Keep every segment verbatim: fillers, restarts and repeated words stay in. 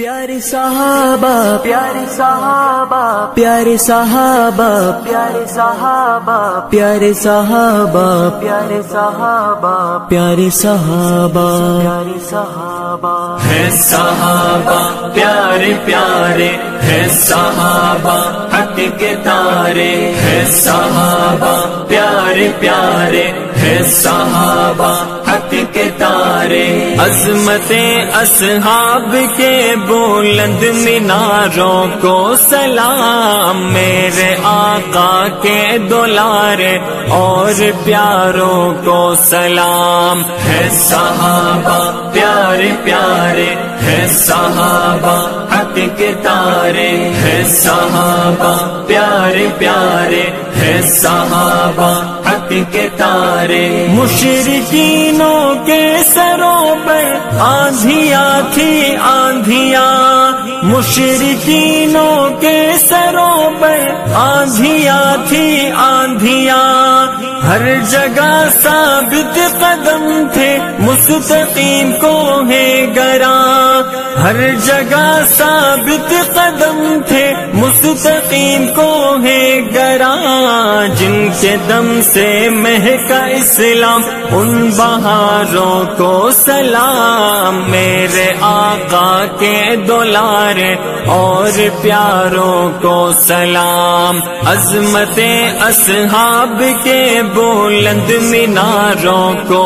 پیارے صحابہ پیارے صحابہ پیارے صحابہ پیارے صحابہ پیارے صحابہ پیارے صحابہ پیارے صحابہ پیارے صحابہ ہے صحابہ پیارے پیارے ہے صحابہ حق کے تارے ہے صحابہ پیارے پیارے ہے صحابہ حق کے تارے عظمت اصحاب کے بلند میناروں کو سلام میرے آقا کے دلارے اور پیاروں کو سلام ہے صحابہ پیارے پیارے ہے صحابہ حق کے تارے ہے صحابہ پیارے پیارے ہے صحابہ حق کے تارے مشرکینوں کے سروں پر آندھیاں تھی آندھیاں مشرکینوں کے سروں پر آندھیاں تھی آندھیاں ہر جگہ ثابت قدم تھے مستقیم کو ہے گراں ہر جگہ ثابت قدم تھے مستقیم کو ہے گراں جن کے دم سے مہکا اسلام ان بہاروں کو سلام میرے آقا کے دلارے اور پیاروں کو سلام عظمت اصحاب کے بلند میناروں کو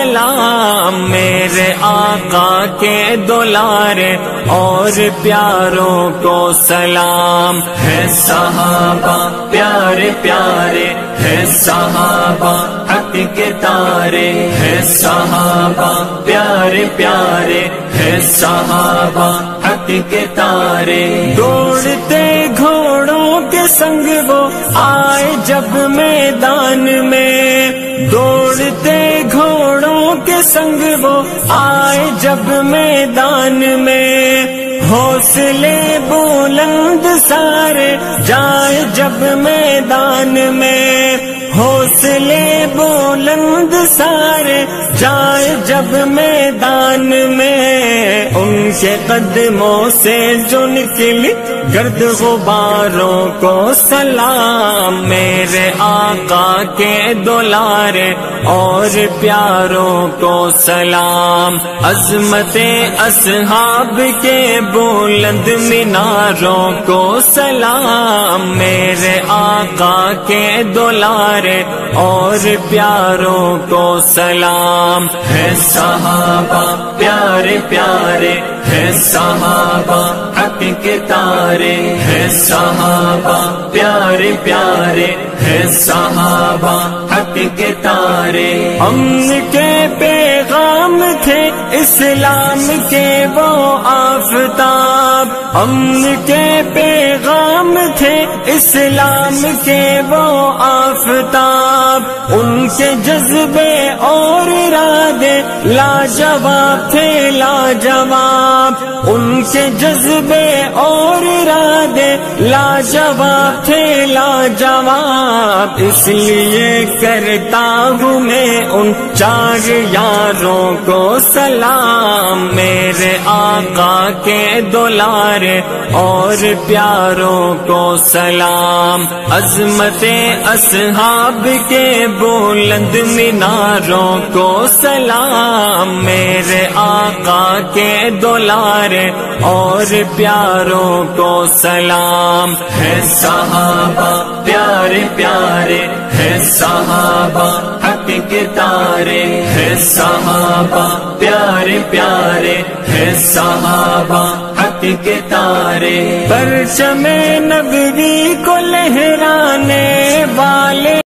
سلام میرے آقا کے دلارے اور پیاروں کو سلام ہے صحابہ پیارے پیارے ہے صحابہ حق کے تارے ہے صحابہ پیارے پیارے ہے صحابہ حق کے تارے دوڑتے گھوڑوں کے سنگ وہ آئے جب میدان میں دوڑتے گھوڑوں کے سنگ وہ آئے جب میدان میں حوصلے بلند سارے جائے جب میدان میں حوصلے بلند سارے جائے جب میدان میں ان کے قدموں سے جو نکلی گرد غباروں کو سلام میرے آقا کے دلارے اور پیاروں کو سلام عظمت اصحاب کے بلند میناروں کو سلام میرے آقا کے دلارے اور پیاروں کو سلام ہے صحابہ پیارے پیارے ہے صحابہ حق کے تارے ہے صحابہ پیارے پیارے ہے صحابہ حق کے تارے امن کے پیغام تھے اسلام کے وہ آفتاب امن کے پیغام تھے اسلام کے وہ آفتاب ان کے جذبے اور ارادے لاجواب تھے لاجواب ان کے جذبے اور ارادے لاجواب تھے لاجواب اس لیے کرتا ہوں میں ان چار یاروں کو سلام میرے آقا کے دلارے اور پیاروں کو سلام عظمت اصحاب کے بلند میناروں کو سلام میرے آقا کے دلارے اور پیاروں کو سلام ہے صحابہ پیارے پیارے ہے صحابہ حق کے تارے ہے صحابہ پیارے پیارے ہے صحابہ حق کے تارے پرچم نبوی کو لہرانے والے